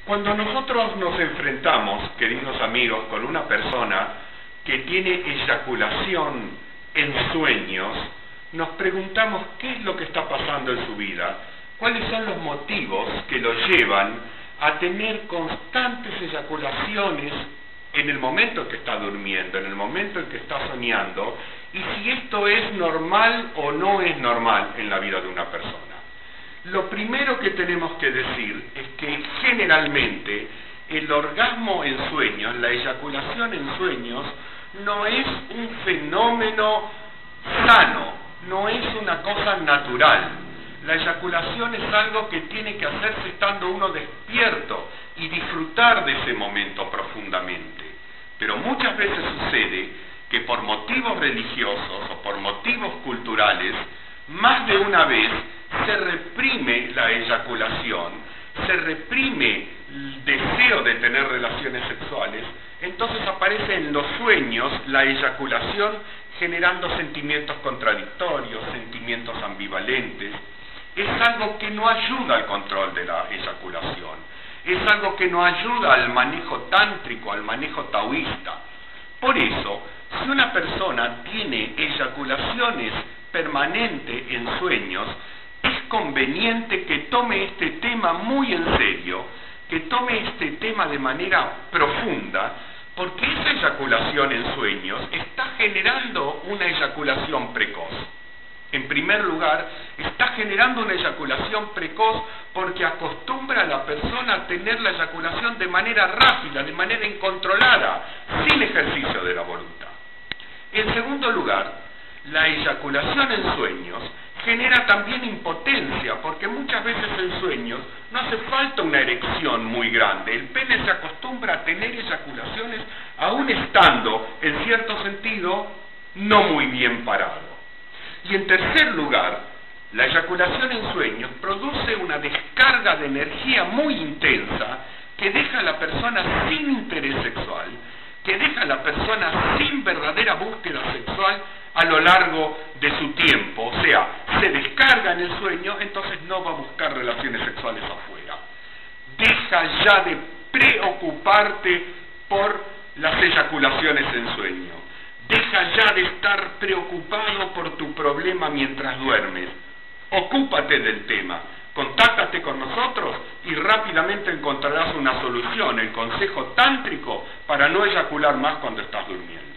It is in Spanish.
Cuando nosotros nos enfrentamos, queridos amigos, con una persona que tiene eyaculación en sueños, nos preguntamos qué es lo que está pasando en su vida, cuáles son los motivos que lo llevan a tener constantes eyaculaciones en el momento en que está durmiendo, en el momento en que está soñando, y si esto es normal o no es normal en la vida de una persona. Lo primero que tenemos que decir es que generalmente el orgasmo en sueños, la eyaculación en sueños, no es un fenómeno sano, no es una cosa natural. La eyaculación es algo que tiene que hacerse estando uno despierto y disfrutar de ese momento profundamente. Pero muchas veces sucede que por motivos religiosos o por motivos culturales, más de una vez se reprime la eyaculación, se reprime el deseo de tener relaciones sexuales, entonces aparece en los sueños la eyaculación generando sentimientos contradictorios, sentimientos ambivalentes. Es algo que no ayuda al control de la eyaculación, es algo que no ayuda al manejo tántrico, al manejo taoísta. Por eso, si una persona tiene eyaculaciones permanentes en sueños, es conveniente que tome este tema muy en serio, que tome este tema de manera profunda, porque esa eyaculación en sueños está generando una eyaculación precoz. En primer lugar, está generando una eyaculación precoz porque acostumbra a la persona a tener la eyaculación de manera rápida, de manera incontrolada, sin ejercicio de la voluntad. En segundo lugar, la eyaculación en sueños genera también impotencia, porque muchas veces en sueños no hace falta una erección muy grande. El pene se acostumbra a tener eyaculaciones aún estando, en cierto sentido, no muy bien parado. Y en tercer lugar, la eyaculación en sueños produce una descarga de energía muy intensa que deja a la persona sin interés sexual, que deja a la persona sin verdadera búsqueda sexual a lo largo de su tiempo. O sea, se descarga en el sueño, entonces no va a buscar relaciones sexuales afuera. Deja ya de preocuparte por las eyaculaciones en sueño. Deja ya de estar preocupado por tu problema mientras duermes. Ocúpate del tema. Contáctate con nosotros y rápidamente encontrarás una solución, el consejo tántrico para no eyacular más cuando estás durmiendo.